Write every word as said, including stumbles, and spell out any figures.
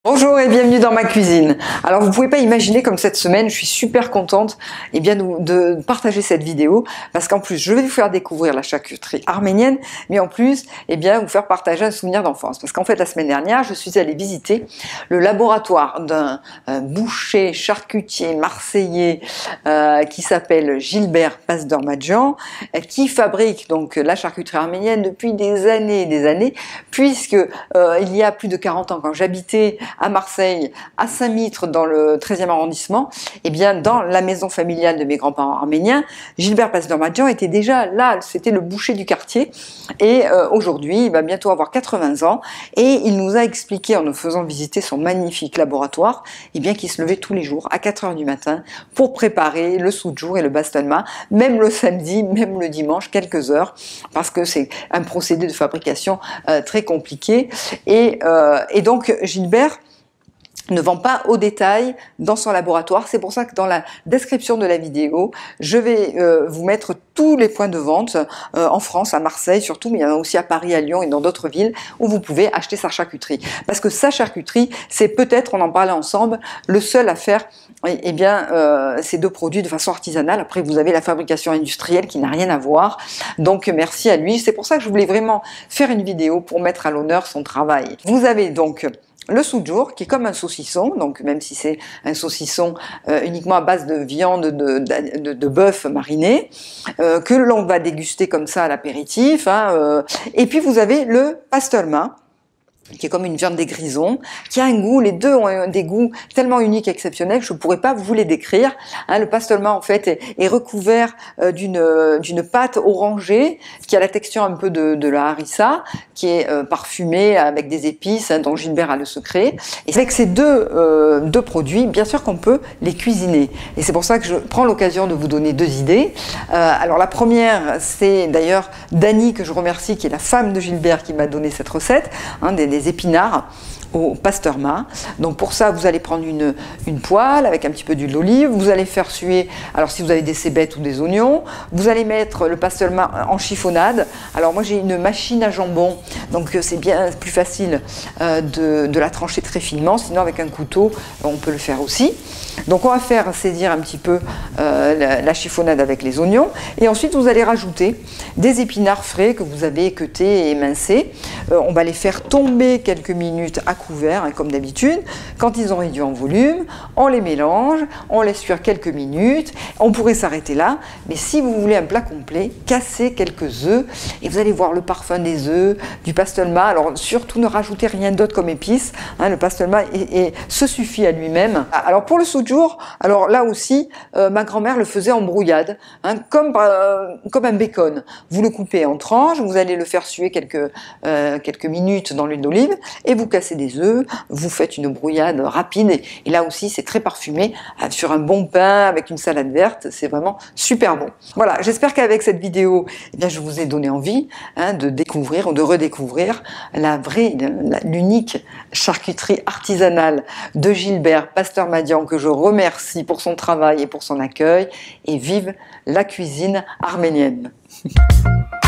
Bonjour et bienvenue dans ma cuisine. Alors vous pouvez pas imaginer comme cette semaine, je suis super contente eh bien, de partager cette vidéo parce qu'en plus je vais vous faire découvrir la charcuterie arménienne, mais en plus eh bien, vous faire partager un souvenir d'enfance. Parce qu'en fait la semaine dernière je suis allée visiter le laboratoire d'un boucher charcutier marseillais euh, qui s'appelle Gilbert Pastormadjian, qui fabrique donc la charcuterie arménienne depuis des années et des années, puisque euh, il y a plus de quarante ans quand j'habitais à Marseille, à Saint-Mitre, dans le treizième arrondissement, et bien dans la maison familiale de mes grands-parents arméniens, Gilbert Pastormadjian était déjà là, c'était le boucher du quartier, et euh, aujourd'hui, il va bientôt avoir quatre-vingts ans, et il nous a expliqué, en nous faisant visiter son magnifique laboratoire, et bien qu'il se levait tous les jours à quatre heures du matin pour préparer le soudjour et le bastonma, même le samedi, même le dimanche, quelques heures, parce que c'est un procédé de fabrication euh, très compliqué, et, euh, et donc Gilbert ne vend pas au détail dans son laboratoire. C'est pour ça que dans la description de la vidéo, je vais euh, vous mettre tous les points de vente euh, en France, à Marseille surtout, mais il y en a aussi à Paris, à Lyon et dans d'autres villes où vous pouvez acheter sa charcuterie. Parce que sa charcuterie, c'est peut-être, on en parlait ensemble, le seul à faire eh, eh bien, euh, ces deux produits de façon artisanale. Après, vous avez la fabrication industrielle qui n'a rien à voir. Donc, merci à lui. C'est pour ça que je voulais vraiment faire une vidéo pour mettre à l'honneur son travail. Vous avez donc le soudjour, qui est comme un saucisson, donc même si c'est un saucisson euh, uniquement à base de viande de, de, de, de bœuf mariné, euh, que l'on va déguster comme ça à l'apéritif. Hein, euh. Et puis vous avez le pastorma, qui est comme une viande des grisons, qui a un goût, les deux ont des goûts tellement uniques et exceptionnels, je ne pourrais pas vous les décrire. Hein, le pastorma, en fait, est, est recouvert euh, d'une d'une pâte orangée, qui a la texture un peu de, de la harissa, qui est euh, parfumée avec des épices, hein, dont Gilbert a le secret. Et avec ces deux, euh, deux produits, bien sûr qu'on peut les cuisiner. Et c'est pour ça que je prends l'occasion de vous donner deux idées. Euh, alors la première, c'est d'ailleurs Dani, que je remercie, qui est la femme de Gilbert, qui m'a donné cette recette, hein, des, des épinards au pastorma. Donc pour ça, vous allez prendre une, une poêle avec un petit peu d'huile d'olive, vous allez faire suer, alors si vous avez des cébettes ou des oignons, vous allez mettre le pastorma en chiffonnade. Alors moi j'ai une machine à jambon, donc c'est bien plus facile euh, de, de la trancher très finement, sinon avec un couteau, on peut le faire aussi. Donc on va faire saisir un petit peu euh, la, la chiffonnade avec les oignons, et ensuite vous allez rajouter des épinards frais que vous avez équeutés et émincés. Euh, on va les faire tomber quelques minutes à couvert, hein, comme d'habitude. Quand ils ont réduit en volume, on les mélange, on laisse cuire quelques minutes. On pourrait s'arrêter là, mais si vous voulez un plat complet, cassez quelques œufs et vous allez voir le parfum des œufs, du pastorma. Alors surtout ne rajoutez rien d'autre comme épice, hein, le pastorma est, est, se suffit à lui-même. Alors pour le soudjour, alors là aussi, euh, ma grand-mère le faisait en brouillade, hein, comme, euh, comme un bacon. Vous le coupez en tranches, vous allez le faire suer quelques, euh, quelques minutes dans l'huile d'olive et vous cassez des œufs, vous faites une brouillade rapide et, et là aussi c'est très parfumé euh, sur un bon pain avec une salade verte, c'est vraiment super bon. Voilà, j'espère qu'avec cette vidéo, eh bien, je vous ai donné envie hein, de découvrir ou de redécouvrir la vraie, l'unique charcuterie artisanale de Gilbert Pastormadjian, que je remercie pour son travail et pour son accueil, et vive la cuisine arménienne.